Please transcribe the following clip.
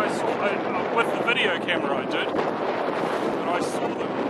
I saw, with the video camera I did, and I saw them